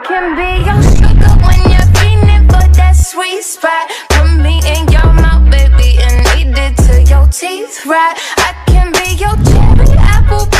can be your sugar when you're feeling for that sweet spot. Put me in your mouth, baby, and eat it till your teeth rot. I can be your cherry apple